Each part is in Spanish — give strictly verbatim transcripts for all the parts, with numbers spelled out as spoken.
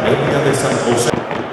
Academia de San José.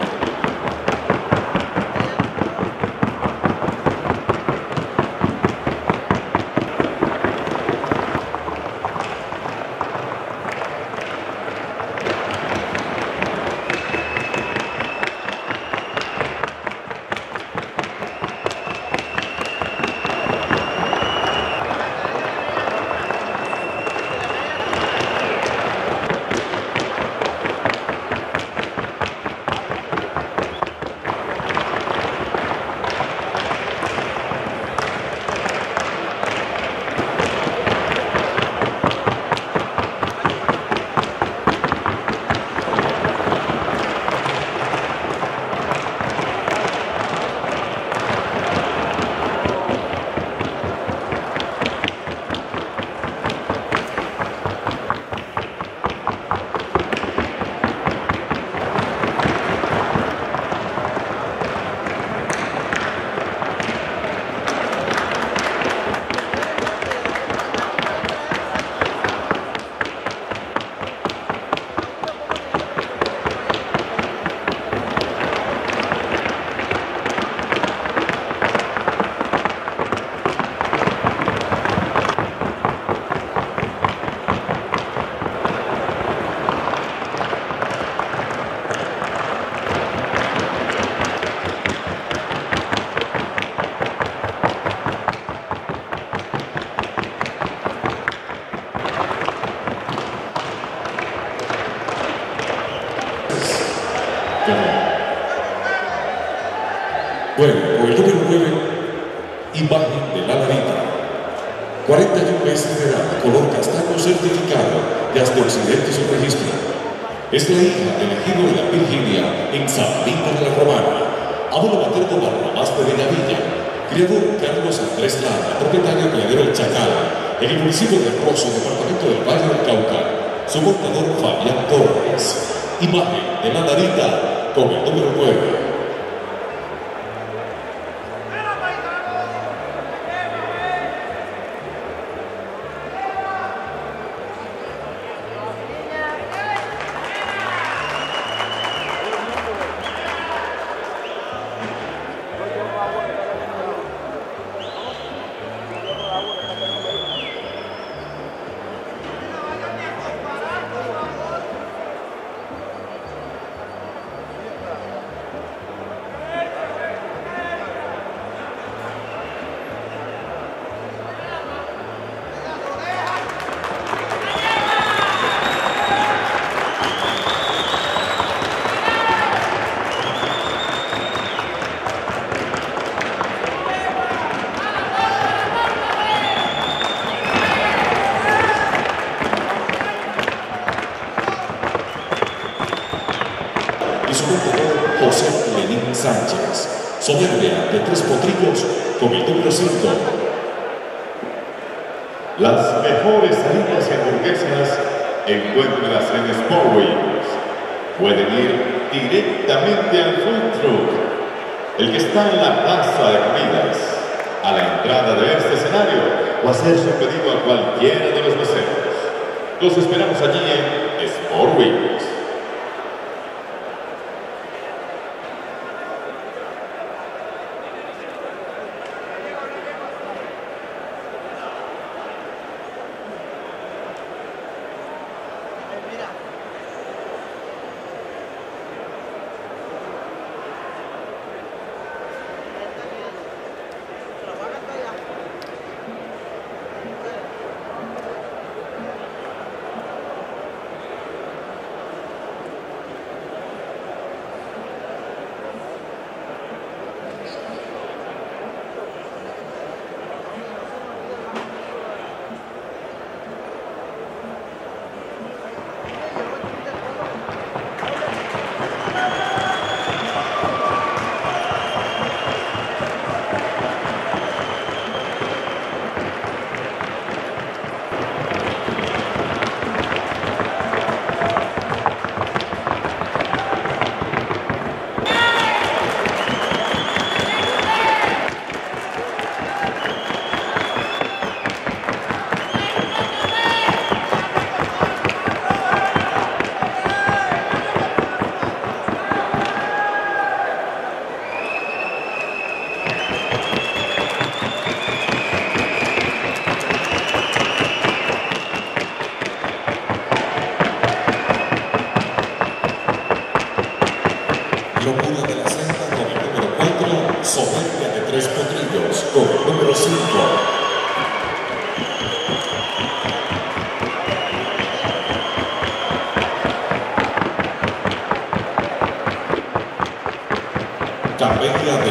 Bueno, con el número nueve, imagen de la Ladita. cuarenta y un meses de edad, color castaño certificado y hasta occidente su registro. Es la hija del ejido de la Virginia en San Vito de la Romana. Abuelo materno Barrabás de Bellavilla. Criador Carlos Andrés Lara, propietario criadero El Chacal, en el municipio de Rosso, departamento del Valle del Cauca. Su montador Fabián Torres. Imagen de la Ladita con el número nueve. José Lenín Sánchez, soberbia de tres potrillos con el número cinco. Las mejores salidas y hamburguesas encuéntralas en Sport Wings. Pueden ir directamente al food truck, el que está en la plaza de comidas, a la entrada de este escenario, o hacer su pedido a cualquiera de los meseros. Los esperamos allí en Sport Wings.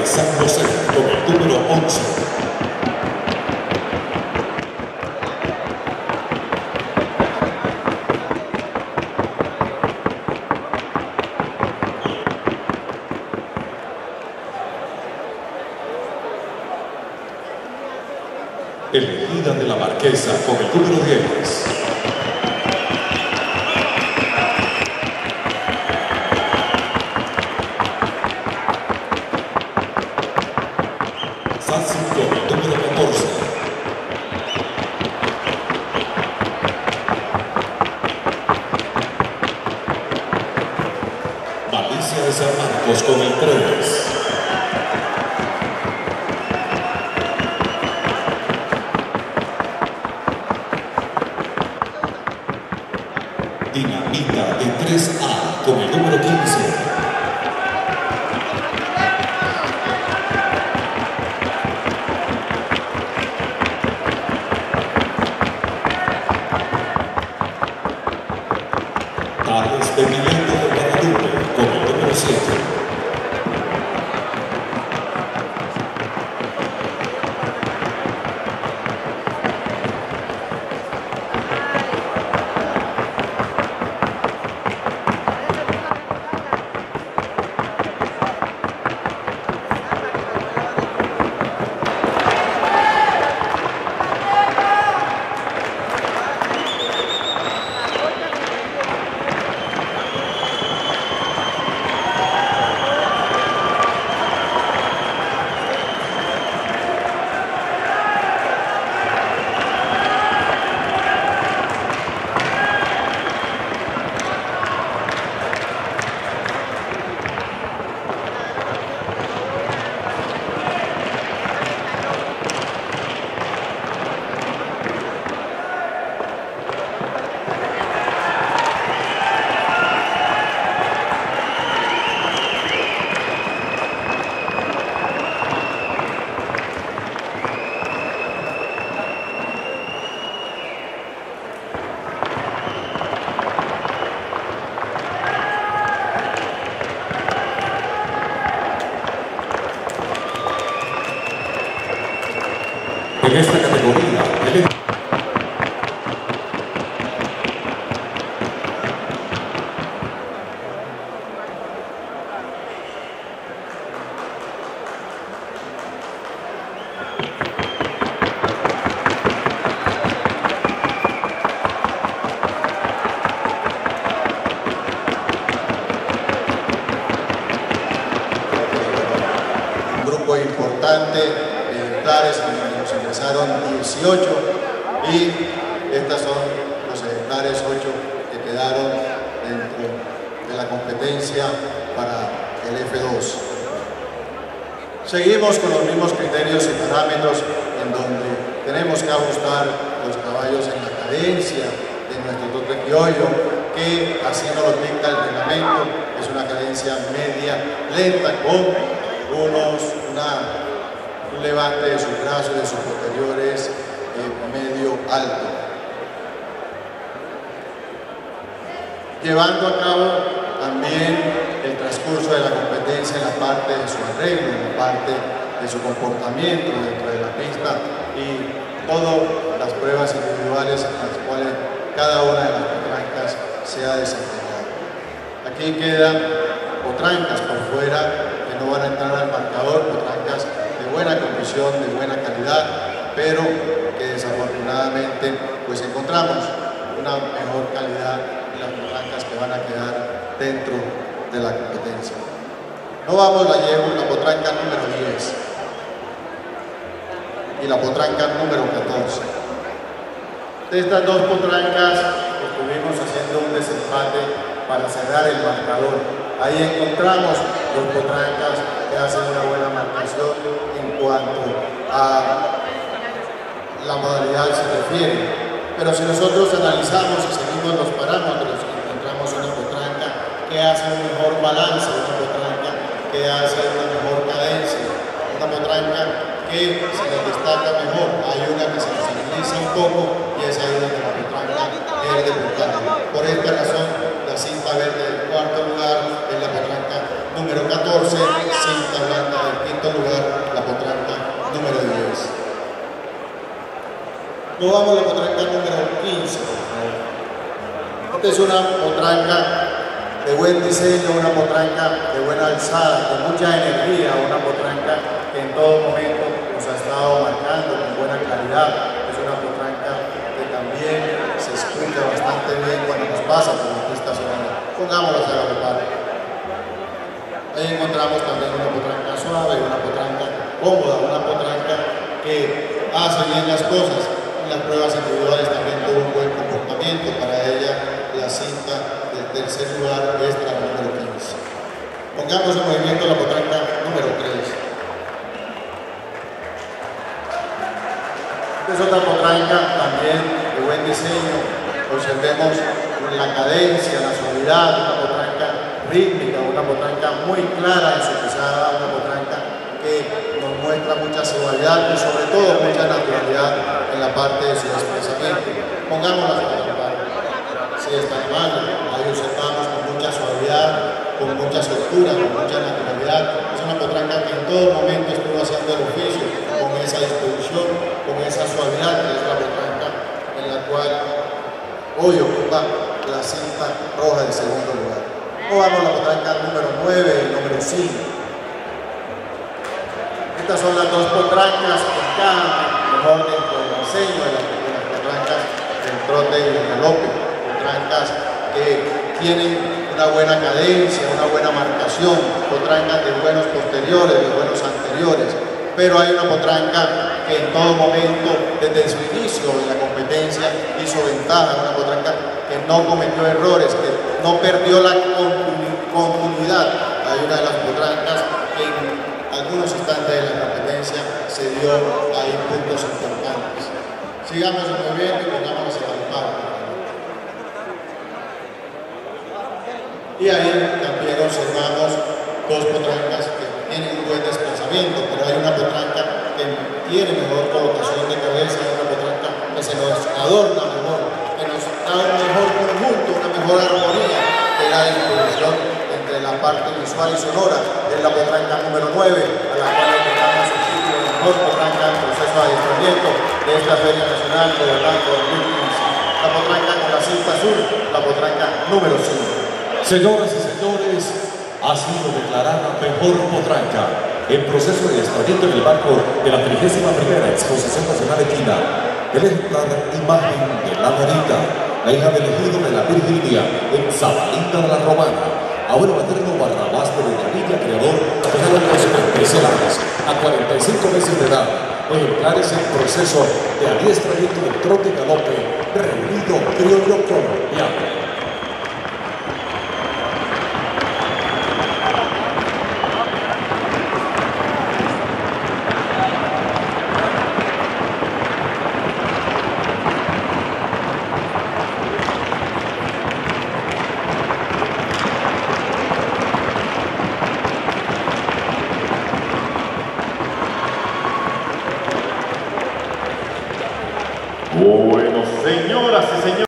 de San José con el número once. Elegida de la Marquesa con el número diez. Sansi con el número catorce. Malicia de San Marcos con el tres. Dinamita de tres A con el número quince. Tales de Milenio de Guadalupe con el número siete. En esta categoría, el... un grupo importante de ejemplares, nos ingresaron dieciocho y estos son los ejemplares ocho que quedaron dentro de la competencia para el F dos. Seguimos con los mismos criterios y parámetros en donde tenemos que ajustar los caballos en la cadencia de nuestro trote criollo, que así nos lo dicta el reglamento, es una cadencia media lenta con unos, una, un levante de sus brazos y de sus posteriores eh, medio alto. Llevando a cabo también el transcurso de la competencia en la parte de su arreglo, en la parte de su comportamiento dentro de la pista y todas las pruebas individuales en las cuales cada una de las potrancas se ha desempeñado. Aquí quedan potrancas por fuera que no van a entrar al marcador, potrancas de buena condición, de buena calidad, pero que desafortunadamente pues encontramos una mejor calidad en las potrancas que van a quedar dentro de la competencia. No vamos, la llevo la potranca número diez y la potranca número catorce. De estas dos potrancas estuvimos haciendo un desempate para cerrar el marcador. Ahí encontramos dos potrancas que hacen una buena marcación en cuanto a la modalidad se refiere. Pero si nosotros analizamos y seguimos los parámetros, encontramos una potranca que hace un mejor balance, una potranca que hace una mejor cadencia, una potranca que se nos destaca mejor. Hay una que se nos agiliza un poco y es ahí donde la potranca pierde puntaje. Por esta razón, la cinta verde del cuarto lugar es la potranca número catorce, cinta blanca del quinto lugar. Nos vamos a la potranca número quince, por favor. Esta es una potranca de buen diseño, una potranca de buena alzada, con mucha energía, una potranca que en todo momento nos ha estado marcando con buena claridad. Es una potranca que también se escucha bastante bien cuando nos pasa por la pista sonora. Pongámosla a la par. Ahí encontramos también una potranca suave, una potranca cómoda, una potranca que hace bien las cosas. En las pruebas individuales también tuvo un buen comportamiento. Para ella la cinta del tercer lugar es la número quince. Pongamos en movimiento la potranca número tres. Esta es otra potranca también de buen diseño. Observemos la cadencia, la suavidad, una potranca rítmica, una potranca muy clara en su pisada, una potranca que nos muestra mucha suavidad y sobre todo mucha naturalidad en la parte de su desplazamiento. Pongámosla a la parte. Si está mal, ahí observamos con mucha suavidad, con mucha soltura, con mucha naturalidad. Es una potranca que en todo momento estuvo haciendo el oficio, con esa disposición, con esa suavidad, que es la potranca en la cual hoy ocupa la cinta roja del segundo lugar. O vamos a la potranca número nueve y número cinco. Estas son las dos potrancas que encajan mejor dentro del diseño de las, de las potrancas del trote y del galope. Potrancas que tienen una buena cadencia, una buena marcación, potrancas de buenos posteriores, de buenos anteriores. Pero hay una potranca que en todo momento, desde su inicio de la competencia, hizo ventaja, una potranca que no cometió errores, que no perdió la continuidad. Hay una de las potrancas que en algunos instantes de la competencia se dio ahí puntos importantes. Sigamos el movimiento y pongámonos a palpar. Y ahí también observamos dos potrancas que tienen un buen desplazamiento, pero hay una potranca que tiene mejor colocación de cabeza, hay una potranca que se nos adorna mejor, que nos da un mejor conjunto, una mejor armonía de la disposición entre la parte visual y sonora. Es la potranca número nueve, a la cual encontramos el título de mejor potranca en proceso de adiestramiento de esta Feria Nacional de Orlando dos mil quince. La potranca con la cinta azul, la potranca número cinco. Señoras y señores, ha sido declarada mejor potranca en proceso de adiestramiento en el marco de la trigésima primera Exposición Nacional Equina, el ejemplar imagen de la Narita, la hija del ejido de la Virginia en Sabalita de la Romana, abuelo materno Barrabás de Ventanilla, creador de los especiales a cuarenta y cinco meses de edad. Ejemplares en proceso de adiestramiento del trote y galope, reunido criollo colombiano. Bueno, señoras y señores.